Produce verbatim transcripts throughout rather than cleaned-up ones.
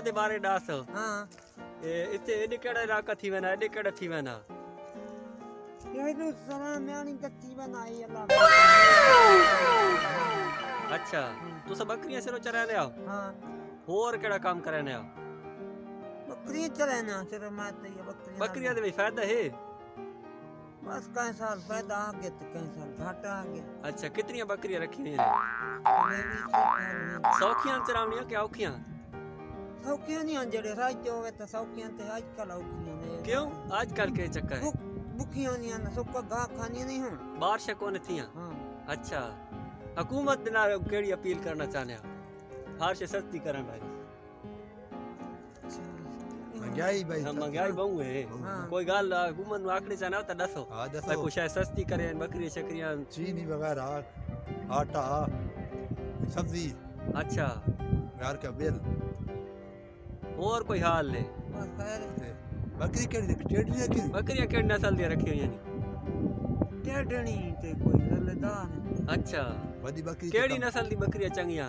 दे बारे दस। हां ए इते एडे केड़ा इलाका थी वना एडे केड़ा थी वना ये तो सरा म्यानी कच्ची बनाई अल्लाह। अच्छा तुस बकरियां सिरो चराने आओ? हां और केड़ा काम करने आओ? बकरियां चराने आओ सिरो माते ये बकरियां बकरियां दे भी फायदा है? बस कई साल फायदा आ गया तो कई साल घाटा आ गया। अच्छा कितनी बकरियां रखी हुई हैं? सौखियां चरावनियां क्या औखियां? सौखियां नहीं जेड़े राज होवे तो सौखियां ते आजकल औखियां ने। क्यों आजकल के चक्कर है? भूखियां नहीं ना सुक्का घाह खानी नहीं हूं बारिश कोन थियां। हां अच्छा हुकूमत ना केड़ी अपील करना चाहने हो? बारिश सस्ती करन वाली महंगाई भाई हम महंगाई बहु है। कोई गाल हुकूमत नु आखड़ी चाहना तो दसो। हां दसो भाई कुछ सस्ती करे बकरी शकरियां चीनी वगैरह आटा सब्जी। अच्छा घर का बिल और कोई हाल ले? बस खैर बकरी केड़ी टेडनी रखी? बकरियां केड़ी नस्ल दी रखी हुई हैं? टेडनी ते कोई रलेदार। अच्छा बड़ी बकरी केड़ी नस्ल दी बकरियां चंगियां?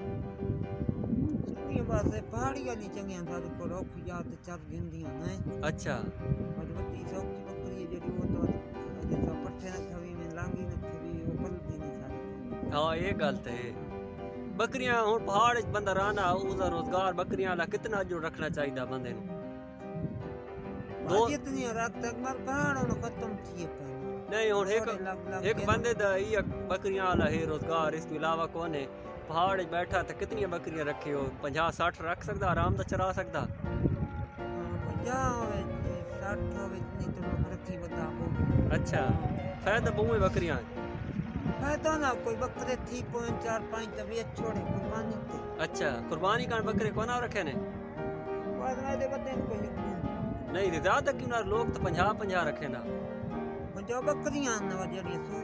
ये बस पहाड़ी वाली चंगियां था को रोक जा ते चर गिंदियां ने। अच्छा मजबूती सौखी बकरी जेडी वो तो जैसा पट्ठे न खवी में लांगी न खवी वो पलती नहीं सारी। हां ये गलत है। बकरियां हुन पहाड़ च बंदा रहना उसदा रोजगार बकरियां ला कितना जो रखना चाहिए बंदे नु? दो जितनी रात तक मर पहाड़ न खत्म थी पे नहीं हुन एक एक बंदे दा ये बकरियां ला है रोजगार इसके अलावा कौन है? पहाड़ च बैठा तो कितनी बकरियां रखे हो? पचास साठ रख सकदा आराम से चरा सकदा? पचास होवे साठ होवे इतनी तो रखी बता को। अच्छा फायदा बहु है बकरियां फायदा ना कोई बकरे थी पॉइंट चार पाँच तबीयत छोड़े कुर्बानी ते। अच्छा कुर्बानी का बकरे कोना रखे ने? बाद में दे बदन कोई नहीं ज्यादा क्यों ना लोग तो पचास पचास रखे ना। जो बकरियां न जेडी सूप।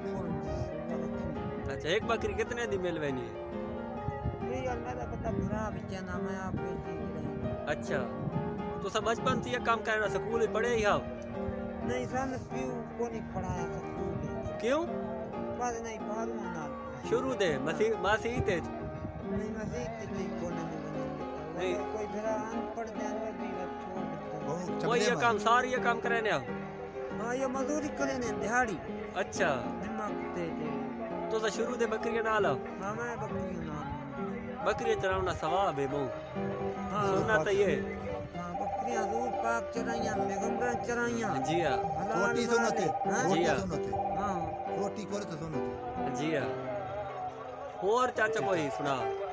अच्छा एक बकरी कितने दी मिलवेनी है? ये यार मेरा पता खराब है ना मैं आप पे। अच्छा तो सब बचपन से ये काम करना स्कूल में पढ़े ही हो? नहीं सन पीऊ को नहीं पढ़ाया स्कूल। क्यों? बाद नहीं बाहर ना शुरू दे मसीह मसीह ते नहीं मसीह ते नहीं बोलने नहीं कोई जरा अनपढ़ जानवर भी छोड़ देता। कोई ये काम सारी ये काम करे ने आओ? हां ये मजदूरी करे ने दिहाड़ी। अच्छा दिमाग ते तो सा शुरू दे बकरियां ना लाओ? हां मैं बकरियां ना बकरियां चरावना सवाब है बहु। हां सुनना तो ये हां बकरियां दूध पाक चराइयां पैगंबर चराइयां। जी हां रोटी सुनते जी हां हां रोटी करे तो सुनते जी हां। और चाचा कोई सुना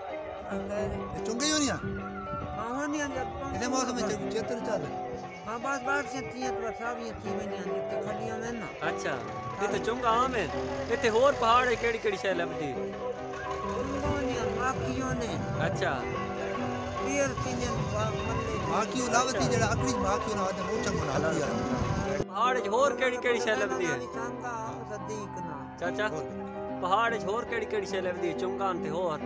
चुंगे हो नहीं? हां नहीं जब इतने मौसम में चेतर चल। हां बस बात से थी तो सब ये थी मैंने तो खलियां में ना। अच्छा ये तो चुंगा आम है इते और पहाड़ है केड़ी केड़ी शय लबदी? उन्होंने माखियों ने। अच्छा पीर तीन मल्ले माखियों लावती जेड़ा अकड़ी माखियों ना मोचा बना लिया। पहाड़ च और केड़ी केड़ी शय लबदी है? सदीक ना चाचा पहाड़ च और केड़ी केड़ी शय लबदी है? चुंगान ते और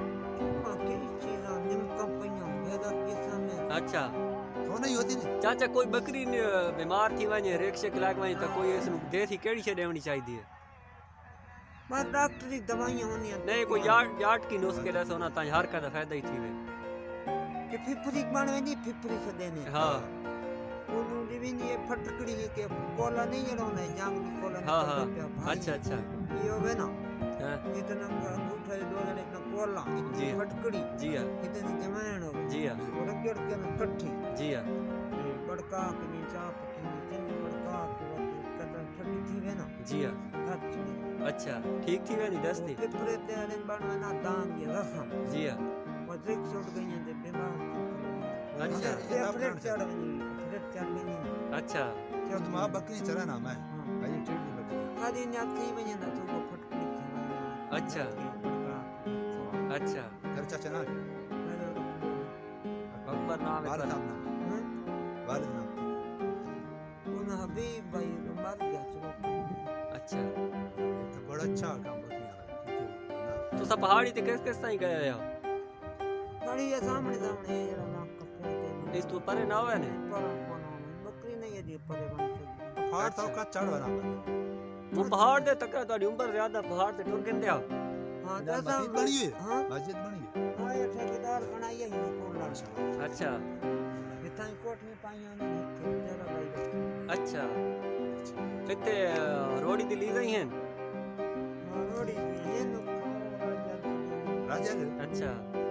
अच्छा तो नहीं होती नहीं। चाचा कोई बकरी बीमार थी वने रेक्शे लाग वने तो कोई इसनु देसी केड़ी शय देवनी चाहिए है? बस डॉक्टरी दवाइयां होनी नहीं कोई यार्ड यार्ड की नुस्खे दस होना ता हर का फायदा ही थी वे कि फिफरी बनवे नहीं फिफरी से देने। हां उनु दिविन ये फटकड़ी के कोला नहीं जड़ोना जाम की कोला। हां हां अच्छा अच्छा ये होवे ना हां इतना उठे दो जने ना कोला जी फटकड़ी जी हां इतनी जमाण हो जी हां और गेड़ के कट्ठी जी हां बड़का के नी चाप के नी बड़का के कटर ठंडी थी वे ना जी हां अच्छा ठीक थी वनी दस्ती फिफरे ते अन बनवे ना दान ये रसम जी हां वज्रिक छोड़ गई है ते बीमार। अच्छा फिफरे चढ़ गई फिफरे चढ़ गई। अच्छा तो मां बकरी चराना मैं भाई टेडी बकरी आदि न्याती बने ना तो फटकड़ी। अच्छा अच्छा खर्चा चना अकबर नाम है बार सामने बार नाम उन हबीब भाई मर गया चलो। अच्छा तो बड़ा अच्छा काम बकरी तो सब पहाड़ी ते किस किस ताई गए हो? बड़ी ये सामने सामने ये जरा नाक कपड़े इस तो परे ना होवे ने पर बकरी नहीं है जी परे बन से पहाड़ तो का चढ़ बना वो पहाड़ दे तक तोडी उम्र ज्यादा पहाड़ ते टुर किंदे आओ? हां मस्जिद बनी है। हां मस्जिद बनी है। हां ये ठेकेदार बनाई है ये कोला माशाल्लाह। अच्छा इतना ही कोट में पाइयां ने हथे जरा भाई अच्छा इतने रोड़ी दी ली गई हैं रोड़ी ये नो राजा अच्छा